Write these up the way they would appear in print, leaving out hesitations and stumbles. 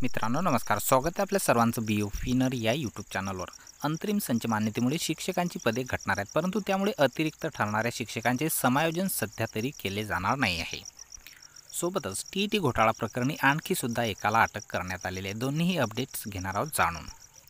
मित्रांनो नमस्कार, स्वागत आहे आपल्या सर्वांचं बीओफिनर या यूट्यूब चॅनलवर। अंतरिम संच मान्यतेमुळे शिक्षकांची पदे घटणार आहेत, परंतु त्यामुळे अतिरिक्त ठरणाऱ्या शिक्षकांचे समायोजन सध्या तरी केले जाणार नाही आहे। सोबतच टीईटी घोटाळा प्रकरणी आणखी सुद्धा एकाला अटक करण्यात आलेली आहे। दोन्हीही अपडेट्स घेणार आहोत जाणून।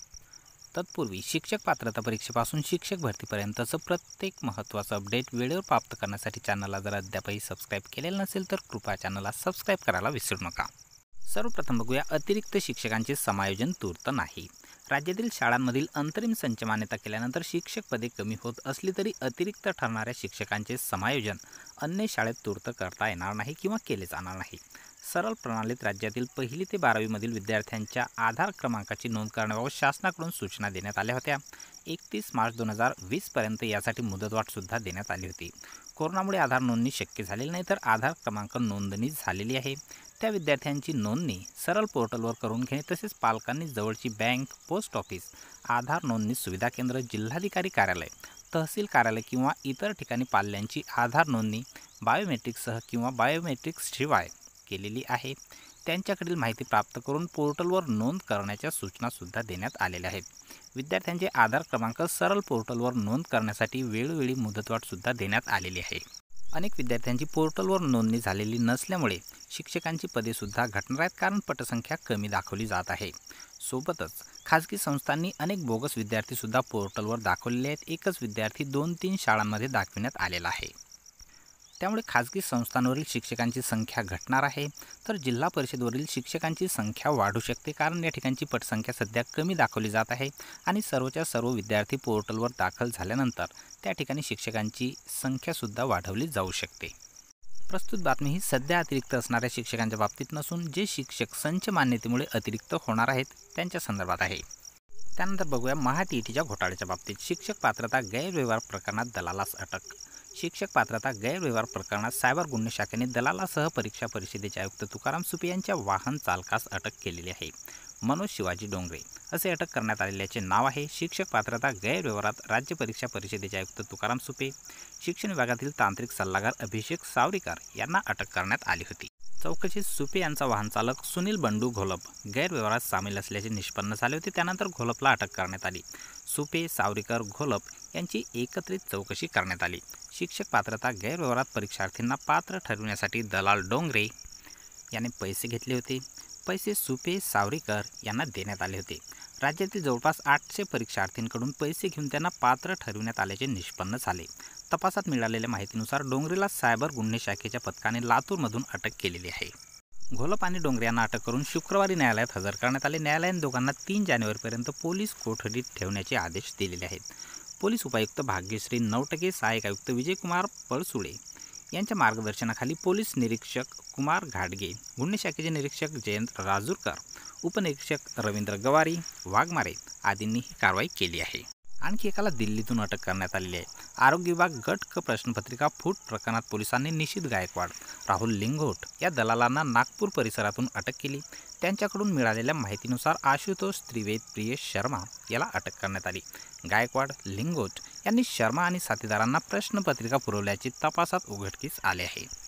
तत्पूर्वी शिक्षक पात्रता परीक्षेपासून शिक्षक भरतीपर्यंतचं प्रत्येक महत्त्वाचं अपडेट वेळेवर प्राप्त करण्यासाठी चॅनलला जर अद्यापही सबस्क्राईब केलेलं नसेल तर कृपया चॅनलला सबस्क्राईब करायला विसरू नका। सर्वप्रथम बघूया अतिरिक्त शिक्षकांचे समायोजन तूर्त नाही। राज्यातील शाळांमधील अंतरिम संच मान्यता केल्यानंतर शिक्षक पदे कमी होत असली तरी अतिरिक्त ठरणाऱ्या शिक्षकांचे समायोजन अन्य शाळेत तूर्त करता येणार नाही किंवा केले जाणार नाही। सरळ प्रणालीत राज्यातील 1ली ते 12वी मधील विद्यार्थ्यांच्या आधार क्रमांकाची नोंद करण्याबाबत शासनाकडून सूचना देण्यात आल्या होत्या। 31 मार्च 2020 पर्यंत यासाठी मुदतवाढ सुद्धा देण्यात आली होती। कोरोनामुळे आधार नोंदणी शक्य झालेली नाही, तर आधार क्रमांक नोंदणी झालेली आहे त्या विद्यार्थ्यांची नोंदणी सरळ पोर्टलवर करून घेणे, तसेच पालकांनी जवळची बँक, पोस्ट ऑफिस, आधार नोंदणी सुविधा केंद्र, जिल्हाधिकारी कार्यालय, तहसील कार्यालय किंवा इतर ठिकाणी पाल्यांची आधार नोंदणी बायोमेट्रिक्ससह किंवा बायोमेट्रिक्सशिवाय केलेली आहे त्यांच्याकडील माहिती प्राप्त करून पोर्टलवर नोंद करण्याच्या सूचना सुद्धा देण्यात आलेल्या आहेत। विद्यार्थ्यांचे आधार क्रमांक सरळ पोर्टलवर नोंद करण्यासाठी वेळोवेळी मुदतवाढ सुद्धा देण्यात आलेली आहे। अनेक विद्यार्थ्यांची पोर्टलवर नोंदणी झालेली नसल्यामुळे शिक्षकांची पदे सुद्धा घटणार आहेत, कारण पटसंख्या कमी दाखवली जात आहे। सोबतच खाजगी संस्थांनी अनेक बोगस विद्यार्थी सुद्धा पोर्टलवर दाखवलेले आहेत। एकच विद्यार्थी 2-3 शाळांमध्ये दाखविण्यात आलेला आहे। त्यामुळे खाजगी संस्थांवरील शिक्षकांची संख्या घटणार आहे, तर जिल्हा परिषदवरील शिक्षकांची संख्या वाढू शकते, कारण या ठिकाणची पटसंख्या सध्या कमी दाखवली जात आहे आणि सर्वच्या सर्व विद्यार्थी पोर्टलवर दाखल झाल्यानंतर त्या ठिकाणी शिक्षकांची संख्यासुद्धा वाढवली जाऊ शकते। प्रस्तुत बातमी ही सध्या अतिरिक्त असणाऱ्या शिक्षकांच्या बाबतीत नसून जे शिक्षक संच मान्यतेमुळे अतिरिक्त होणार आहेत त्यांच्या संदर्भात आहे। त्यानंतर बघूया महा-टीईटीच्या घोटाळ्याच्या बाबतीत शिक्षक पात्रता गैरव्यवहार प्रकरणात दलालास अटक। शिक्षक पात्रता गैरव्यवहार प्रकरणात सायबर गुन्हे शाखेने दलालासह परीक्षा परिषदेचे आयुक्त तुकाराम सुपे यांच्या वाहन चालकास अटक केलेली आहे। मनोज शिवाजी डोंगरे असे अटक करण्यात आलेल्याचे नाव आहे। शिक्षक पात्रता गैरव्यवहारात राज्य परीक्षा परिषदेचे आयुक्त तुकाराम सुपे, शिक्षण विभागातील तांत्रिक सल्लागार अभिषेक सावरीकर यांना अटक करण्यात आली होती। चौकशीत सुपे यांचा वाहन चालक सुनील बंडू घोलप गैरव्यवहारात सामील असल्याचे निष्पन्न झाले होते। त्यानंतर घोलपला अटक करण्यात आली। सुपे, सावरीकर, घोलप यांची एकत्रित चौकशी करण्यात आली। शिक्षक पात्रता गैरव्यवहारात परीक्षार्थींना पात्र ठरविण्यासाठी दलाल डोंगरे याने पैसे घेतले होते। पैसे सुपे, सावरीकर यांना देण्यात आले होते। राज्यातील जवळपास 800 परीक्षार्थींकडून पैसे घेऊन त्यांना पात्र ठरविण्यात आल्याचे निष्पन्न झाले। तपासात मिळालेल्या माहितीनुसार डोंगरेला सायबर गुन्हे शाखेच्या पथकाने लातूरमधून अटक केलेली आहे। घोलप आणि डोंगरे यांना अटक करून शुक्रवारी न्यायालयात हजर करण्यात आले। न्यायालयाने दोघांना 3 जानेवारीपर्यंत पोलीस कोठडीत ठेवण्याचे आदेश दिलेले आहेत। पोलीस उपायुक्त भाग्यश्री नवटके, सहाय्यक आयुक्त विजयकुमार पळसुळे यांच्या मार्गदर्शनाखाली पोलीस निरीक्षक कुमार घाटगे, गुन्हे शाखेचे निरीक्षक जयंत राजूरकर, उपनिरीक्षक रवींद्र गवारी, वाघमारे आदींनी ही कारवाई केली आहे। आणखी एकाला दिल्लीतून अटक करण्यात आलेली आहे। आरोग्य विभाग गट क प्रश्नपत्रिका फूट प्रकरणात पोलिसांनी निशित गायकवाड, राहुल लिंगोट या दलालांना नागपूर परिसरातून अटक केली। त्यांच्याकडून मिळालेल्या माहितीनुसार आशुतोष त्रिवेद प्रियेश शर्मा याला अटक करण्यात आली। गायकवाड, लिंगोट यांनी शर्मा आणि साथीदारांना प्रश्नपत्रिका पुरवल्याचे तपासात उघडकीस आले आहे।